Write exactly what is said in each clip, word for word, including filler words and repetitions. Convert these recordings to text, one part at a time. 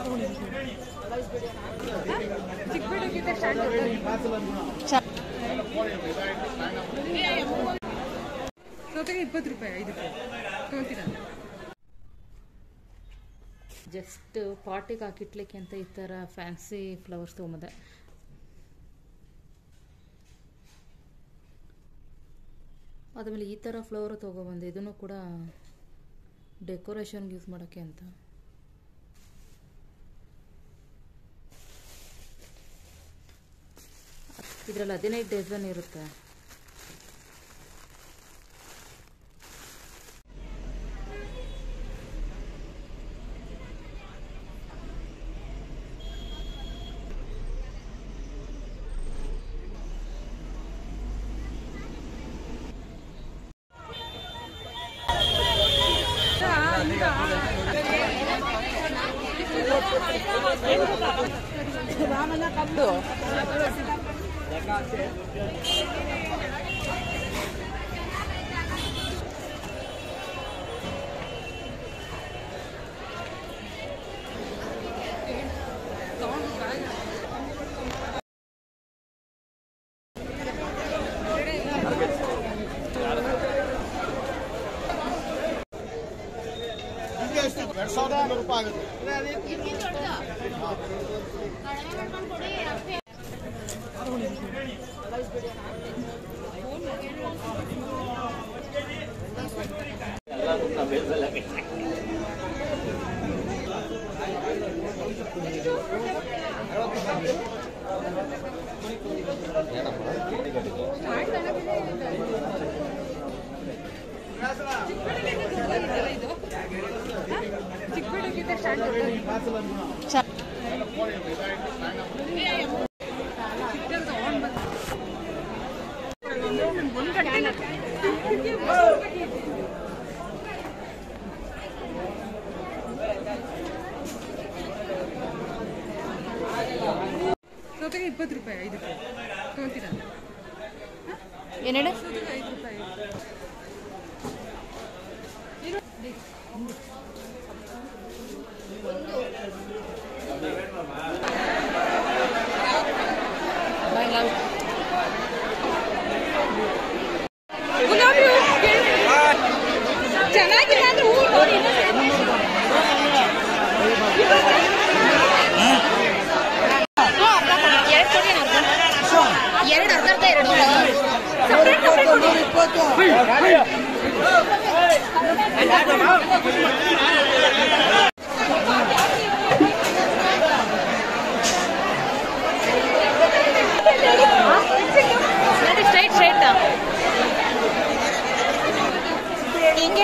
ಇಪ್ಪತ್ತು ರೂಪಾಯಿ ಐದು ರೂಪಾಯಿ ತಗೊಳ್ತೀರಾ? ಜಸ್ಟ್ ಪಾಟಿಗೆ ಹಾಕಿಟ್ಲಿಕ್ಕೆ ಅಂತ ಈ ಥರ ಫ್ಯಾನ್ಸಿ ಫ್ಲವರ್ಸ್ ತೊಗೊಂಬಂದೆ. ಆದಮೇಲೆ ಈ ಥರ ಫ್ಲವರ್ ತೊಗೊಬಂದೆ. ಇದನ್ನು ಕೂಡ ಡೆಕೋರೇಷನ್ಗೆ ಯೂಸ್ ಮಾಡೋಕ್ಕೆ ಅಂತ. ಇದರಲ್ಲಿ ಹದಿನೈದು ಡಜನ್ ಇರುತ್ತೆ. ರಾಮನ ಕಬ್ಬು ಎರಡು ಸಾವಿರದ ರೂಪಾಯಿ ಆಗುತ್ತೆ. ಜೊತೆಗೆ ಇಪ್ಪತ್ತು ರೂಪಾಯಿ ಐದು ರೂಪಾಯಿ ತಗೊಳ್ತೀರಾ? ಏನೇಳು ಐದು ರೂಪಾಯಿ ಚೆನ್ನಾಗಿಲ್ಲ ಅಂದ್ರೆ ಹೂ ನೋಡಿ. ಎರಡು ಅರ್ಧ ಅರ್ಧ ಎರಡು ಸ್ಟ್ರೈಟ್ ಸ್ಟ್ರೈಟ್ ಹಿಂಗೆ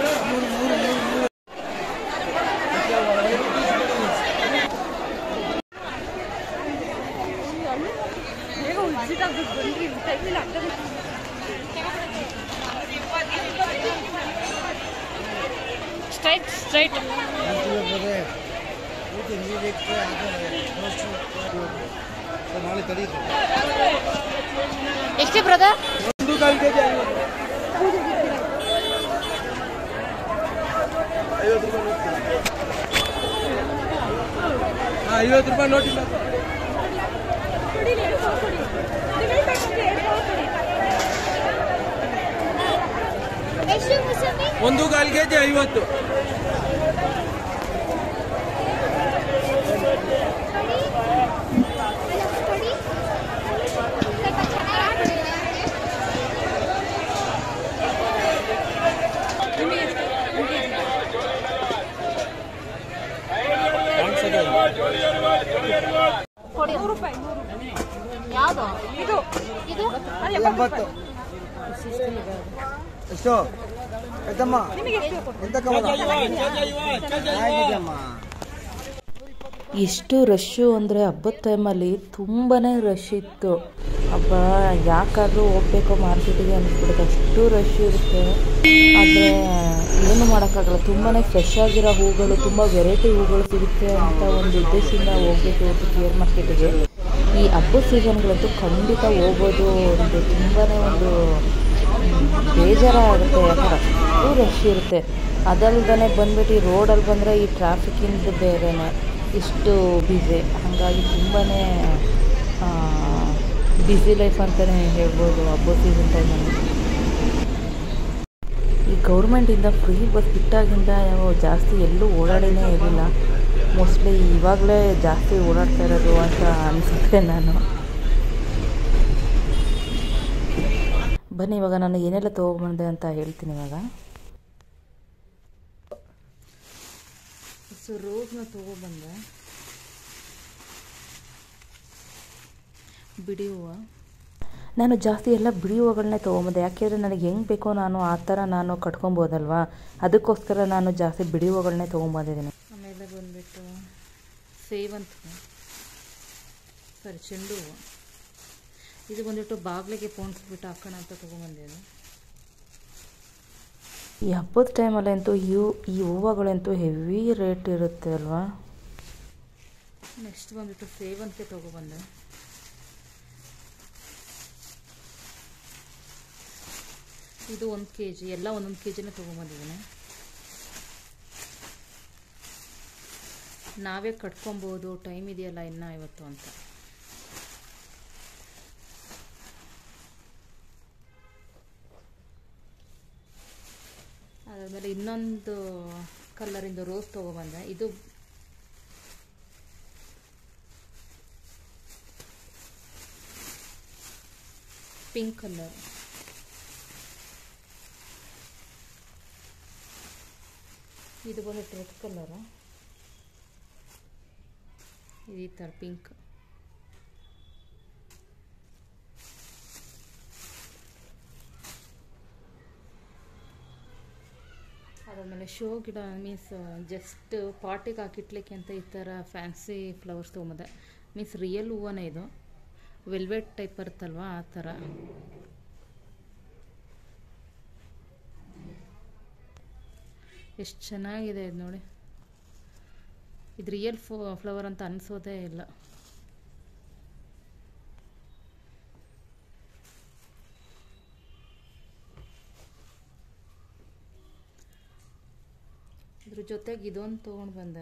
ಸ್ಟ್ರೈಟ್ ಸ್ಟ್ರೈಟ್ ಎಷ್ಟು ಬ್ರದರ್? ಒಂದು ಕಾಲು ಕೆಜಿ ಐವತ್ತು ರೂಪಾಯಿ ನೋಟಿಲ್ಲ. ಒಂದು ಕಾಲು ಕೆಜಿ ಐವತ್ತು. ಯಾವುದು ಇದು? ಇದು ಎಂಬತ್ತು. ಎಷ್ಟು ಆಯ್ತಮ್ಮ? ಎಂತ ಕಮಲ? ಎಷ್ಟು ರಶ್ಶು ಅಂದರೆ ಹಬ್ಬದ ಟೈಮಲ್ಲಿ ತುಂಬಾ ರಶ್ ಇತ್ತು. ಹಬ್ಬ ಯಾಕಾದರೂ ಹೋಗ್ಬೇಕು ಮಾರ್ಕೆಟಿಗೆ ಅನಿಸ್ಬಿಡುತ್ತೆ, ಅಷ್ಟು ರಶ್ ಇರುತ್ತೆ. ಆದರೆ ಏನು ಮಾಡೋಕ್ಕಾಗಲ್ಲ, ತುಂಬಾ ಫ್ರೆಶ್ ಆಗಿರೋ ಹೂಗಳು, ತುಂಬ ವೆರೈಟಿ ಹೂಗಳು ಸಿಗುತ್ತೆ ಅಂತ ಒಂದು ಉದ್ದೇಶದಿಂದ ಹೋಗ್ಬೇಕು ಇವತ್ತು ಕೇರ್ ಮಾರ್ಕೆಟಿಗೆ. ಈ ಹಬ್ಬದ ಸೀಸನ್ಗಳಂತೂ ಖಂಡಿತ ಹೋಗೋದು ಒಂದು ತುಂಬಾ ಒಂದು ಬೇಜಾರಾಗುತ್ತೆ, ಯಾಕಂದ್ರೆ ಅಷ್ಟು ರಶ್ ಇರುತ್ತೆ. ಅದಲ್ದೇ ಬಂದ್ಬಿಟ್ಟು ಈ ರೋಡಲ್ಲಿ ಬಂದರೆ ಈ ಟ್ರಾಫಿಕ್ಕಿಂದ ಬೇರೆನೆ ಇಷ್ಟು ಬ್ಯುಸಿ. ಹಾಗಾಗಿ ತುಂಬಾ ಬ್ಯುಸಿ ಲೈಫ್ ಅಂತಲೇ ಹೇಳ್ಬೋದು ಹಬ್ಬದ ಸೀಸನ್ ಟೈಮಲ್ಲಿ. ಈ ಗೌರ್ಮೆಂಟಿಂದ ಫ್ರೀ ಬಸ್ ಬಿಟ್ಟಾಗಿಂದ ಜಾಸ್ತಿ ಎಲ್ಲೂ ಓಡಾಡಿನೇ ಇರಲಿಲ್ಲ. ಮೋಸ್ಟ್ಲಿ ಇವಾಗಲೇ ಜಾಸ್ತಿ ಓಡಾಡ್ತಾ ಇರೋದು ಅಂತ ಅನಿಸುತ್ತೆ ನಾನು. ಬನ್ನಿ ಇವಾಗ ನಾನು ಏನೆಲ್ಲ ತೊಗೊಬಂದೆ ಅಂತ ಹೇಳ್ತೀನಿ. ಇವಾಗ ಸೊ ರೋಸ್ನ ತೊಗೊಬಂದೆ, ಬಿಡಿ ಹೂವು. ನಾನು ಜಾಸ್ತಿ ಎಲ್ಲ ಬಿಡಿ ಹೂವುಗಳನ್ನೇ ತೊಗೊಂಬಂದೆ, ಯಾಕೆಂದರೆ ನನಗೆ ಹೆಂಗೆ ಬೇಕೋ ನಾನು ಆ ಥರ ನಾನು ಕಟ್ಕೊಬೋದಲ್ವಾ, ಅದಕ್ಕೋಸ್ಕರ ನಾನು ಜಾಸ್ತಿ ಬಿಡಿ ಹೂವುಗಳನ್ನೇ ತೊಗೊಂಬಂದಿದ್ದೀನಿ. ಆಮೇಲೆ ಬಂದುಬಿಟ್ಟು ಸೇವಂತಿಗೆ, ಸಾರಿ ಚೆಂಡು ಹೂವು. ಇದು ಬಂದುಬಿಟ್ಟು ಬಾಗಿಲಿಗೆ ಪೋಣಿಸ್ಬಿಟ್ಟು ಹಾಕೋಣ ಅಂತ ತೊಗೊಂಬಂದಿದ್ದೀನಿ. ಈ ಹಬ್ಬದ ಟೈಮಲ್ಲಂತೂ ಇವು ಈ ಹೂವುಗಳಂತೂ ಹೆವಿ ರೇಟ್ ಇರುತ್ತೆ ಅಲ್ವಾ. ನೆಕ್ಸ್ಟ್ ಬಂದುಬಿಟ್ಟು ಸೇವಂತಿಗೆ ತೊಗೊಬಂದೆ. ಇದು ಒಂದು ಕೆ ಜಿ, ಎಲ್ಲ ಒಂದೊಂದು ಕೆ ಜಿನೇ ತೊಗೊಂಬಂದಿದ್ದೀನಿ. ನಾವೇ ಕಟ್ಕೊಬೋದು, ಟೈಮ್ ಇದೆಯಲ್ಲ ಇನ್ನು ಇವತ್ತು ಅಂತ. ಅದಾದಮೇಲೆ ಇನ್ನೊಂದು ಕಲರಿಂದ ರೋಸ್ ತೊಗೊಬಂದೆ. ಇದು ಪಿಂಕ್ ಕಲರ್. ಇದು ಬಂದು ರೆಡ್ ಕಲರು, ಈ ಥರ ಪಿಂಕ್. ಅದಾದಮೇಲೆ ಶೋ ಗಿಡ ಮೀನ್ಸ್ ಜಸ್ಟ್ ಪಾಟಿಗೆ ಹಾಕಿಟ್ಲಿಕ್ಕೆ ಅಂತ ಈ ಥರ ಫ್ಯಾನ್ಸಿ ಫ್ಲವರ್ಸ್ ತೊಗೊಂಬಂದೆ. ಮೀನ್ಸ್ ರಿಯಲ್ ಹೂವನೇ ಇದು, ವೆಲ್ವೆಟ್ ಟೈಪ್ ಬರುತ್ತಲ್ವ ಆ ಥರ. ಎಷ್ಟು ಚೆನ್ನಾಗಿದೆ ಇದು ನೋಡಿ. ಇದು ರಿಯಲ್ ಫೋ ಫ್ಲವರ್ ಅಂತ ಅನಿಸೋದೇ ಇಲ್ಲ. ಇದ್ರ ಜೊತೆಗೆ ಇದೊಂದು ತೊಗೊಂಡು ಬಂದೆ.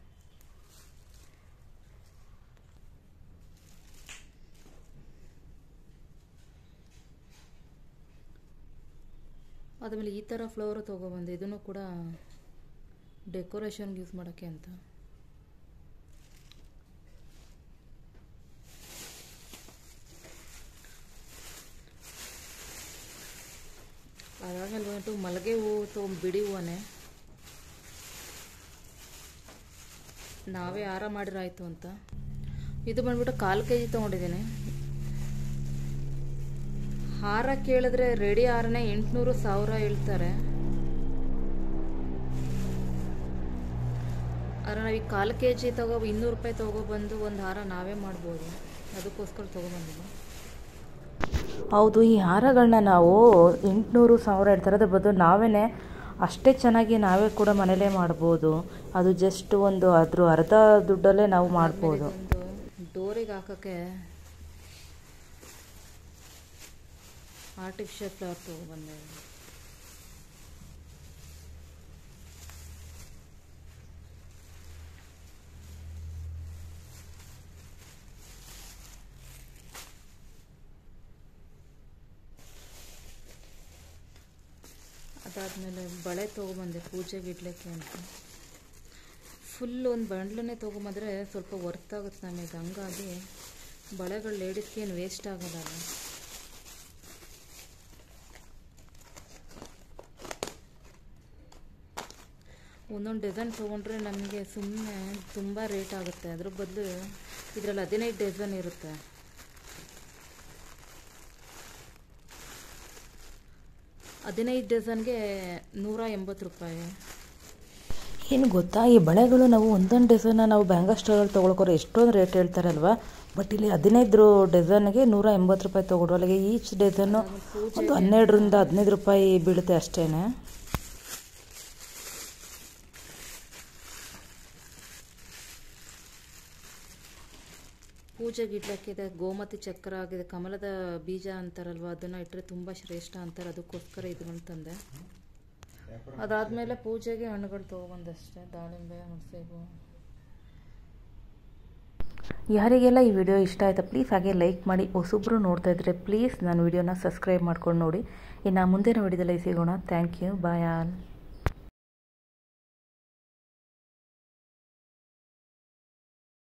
ಆದಮೇಲೆ ಈ ಥರ ಫ್ಲವರು ತೊಗೊಬಂದೆ. ಇದನ್ನು ಕೂಡ ಡೆಕೋರೇಷನ್ಗೆ ಯೂಸ್ ಮಾಡೋಕ್ಕೆ ಅಂತ. ಅದಾದಮೇಲೆ ಬಂದ್ಬಿಟ್ಟು ಮಲ್ಲಿಗೆ ಹೂವು ತೊಗೊಂಡು ಬಿಡಿ ಹೂವನೇ ನಾವೇ ಹಾರ ಮಾಡಿರಾಯ್ತು ಅಂತ. ಇದು ಬಂದ್ಬಿಟ್ಟು ಕಾಲು ಕೆ ಜಿ ತೊಗೊಂಡಿದ್ದೀನಿ. ಹಾರ ಕೇಳಿದ್ರೆ ರೆಡಿ ಹಾರನೇ ಎಂಟುನೂರು ಸಾವಿರ ಹೇಳ್ತಾರೆ. ಆದರೆ ನಾವೀಗ ಕಾಲು ಕೆ ಜಿ ತಗೋ ಇನ್ನೂರು ರೂಪಾಯಿ ತೊಗೊಬಂದು ಒಂದು ಹಾರ ನಾವೇ ಮಾಡ್ಬೋದು, ಅದಕ್ಕೋಸ್ಕರ ತೊಗೊಬಂದಿದ್ದು. ಹೌದು, ಈ ಹಾರಗಳನ್ನ ನಾವು ಎಂಟುನೂರು ಸಾವಿರ ಹೇಳ್ತಾರೆ, ಅದ್ರ ಬದಲು ನಾವೇ ಅಷ್ಟೇ ಚೆನ್ನಾಗಿ ನಾವೇ ಕೂಡ ಮನೇಲೇ ಮಾಡ್ಬೋದು. ಅದು ಜಸ್ಟ್ ಒಂದು ಅದ್ರ ಅರ್ಧ ದುಡ್ಡಲ್ಲೇ ನಾವು ಮಾಡ್ಬೋದು. ಡೋರಿಗೆ ಹಾಕೋಕ್ಕೆ ಆರ್ಟಿಫಿಷಿಯಲ್ ಫ್ಲವರ್ ತೊಗೊಬಂದೆ. ಅದಾದಮೇಲೆ ಬಳೆ ತೊಗೊಬಂದೆ ಪೂಜೆಗೆ ಇಡ್ಲಿಕ್ಕೆ ಅಂತ. ಫುಲ್ ಒಂದು ಬಂಡ್ಲನ್ನೇ ತೊಗೊಂಬಂದರೆ ಸ್ವಲ್ಪ ವರ್ತ್ ಆಗುತ್ತೆ ನಮಗೆ. ಹಂಗಾಗಿ ಬಳೆಗಳು ಲೇಡೀಸ್ಗೆ ಏನು ವೇಸ್ಟ್ ಆಗೋದಲ್ಲ. ಒಂದೊಂದು ಡಿಸೈನ್ ತೊಗೊಂಡ್ರೆ ನಮಗೆ ಸುಮ್ಮನೆ ತುಂಬ ರೇಟ್ ಆಗುತ್ತೆ. ಅದ್ರ ಬದಲು ಇದರಲ್ಲಿ ಹದಿನೈದು ಡಿಸೈನ್ ಇರುತ್ತೆ. ಹದಿನೈದು ಡಜನ್ಗೆ ನೂರ ಎಂಬತ್ತು ರೂಪಾಯಿ. ಏನು ಗೊತ್ತಾ, ಈ ಬಳೆಗಳು ನಾವು ಒಂದೊಂದು ಡಜನ್ನ ನಾವು ಬ್ಯಾಂಗಲ್ ಸ್ಟೋರಲ್ಲಿ ತೊಗೊಳ್ಕೋರೆ ಎಷ್ಟೊಂದು ರೇಟ್ ಹೇಳ್ತಾರಲ್ವ. ಬಟ್ ಇಲ್ಲಿ ಹದಿನೈದು ಡಜನ್ಗೆ ನೂರ ಎಂಬತ್ತು ರೂಪಾಯಿ ತೊಗೊಡು. ಅಲ್ಲಿಗೆ ಈಚ್ ಡಜನ್ನು ಒಂದು ಹನ್ನೆರಡರಿಂದ ಹದಿನೈದು ರೂಪಾಯಿ ಬೀಳುತ್ತೆ ಅಷ್ಟೇ. ಪೂಜೆಗೆ ಇಡ್ಲಿಕ್ಕಿದೆ. ಗೋಮತಿ ಚಕ್ರ ಆಗಿದೆ, ಕಮಲದ ಬೀಜ ಅಂತಾರಲ್ವ, ಅದನ್ನು ಇಟ್ಟರೆ ತುಂಬ ಶ್ರೇಷ್ಠ ಅಂತಾರೆ. ಅದಕ್ಕೋಸ್ಕರ ಇದನ್ನು ತಂದೆ. ಅದಾದಮೇಲೆ ಪೂಜೆಗೆ ಹಣ್ಣುಗಳು ತೊಗೊಬಂದಷ್ಟೇ. ದಾಳಿಂಬೆ, ಹುಣಸೆಹಣ್ಣು, ಯಾರಿಗೆಲ್ಲ ಈ ವಿಡಿಯೋ ಇಷ್ಟ ಆಯಿತಾ ಪ್ಲೀಸ್ ಹಾಗೆ ಲೈಕ್ ಮಾಡಿ, ಹೊಸೊಬ್ಬರು ನೋಡ್ತಾ ಇದ್ದರೆ ಪ್ಲೀಸ್ ನನ್ನ ವಿಡಿಯೋನ ಸಬ್ಸ್ಕ್ರೈಬ್ ಮಾಡ್ಕೊಂಡು ನೋಡಿ. ಇನ್ನು ಮುಂದಿನ ವಿಡಿಯೋದಲ್ಲಿ ಸಿಗೋಣ. Thank you, bye all.